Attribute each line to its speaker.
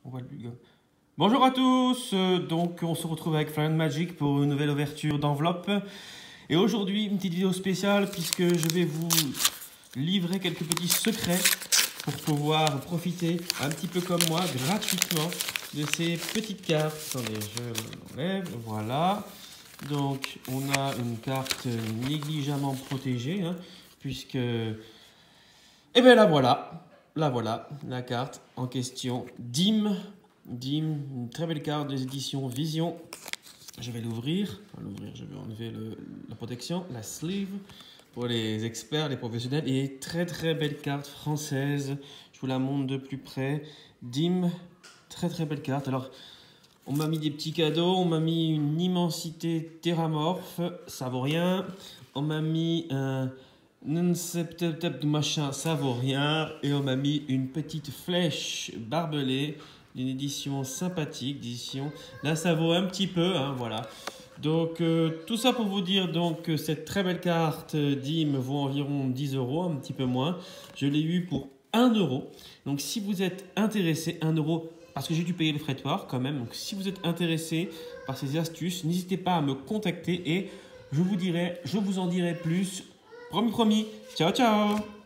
Speaker 1: On voit le gars. Bonjour à tous, donc on se retrouve avec Flying Magic pour une nouvelle ouverture d'enveloppe. Et aujourd'hui, une petite vidéo spéciale puisque je vais vous livrer quelques petits secrets pour pouvoir profiter un petit peu comme moi, gratuitement, de ces petites cartes. Attendez, je l'enlève, voilà. Donc on a une carte négligemment protégée, hein, puisque... Et bien la voilà, la carte en question, Dim, une très belle carte des éditions Vision. Je vais l'ouvrir, je vais enlever la protection, la sleeve, pour les experts, les professionnels. Et très belle carte française, je vous la montre de plus près. Dim, très belle carte. Alors, on m'a mis des petits cadeaux, on m'a mis une immensité terramorphe, ça vaut rien. On m'a mis un de machin, ça vaut rien. Et on m'a mis une petite flèche barbelée d'une édition sympathique, là ça vaut un petit peu, hein, voilà. Donc tout ça pour vous dire donc que cette très belle carte DIM vaut environ 10 €, un petit peu moins. Je l'ai eu pour 1 €. Donc si vous êtes intéressé, 1 €, parce que j'ai dû payer le frais de port quand même. Donc si vous êtes intéressé par ces astuces, n'hésitez pas à me contacter et je vous en dirai plus. Promis. Ciao.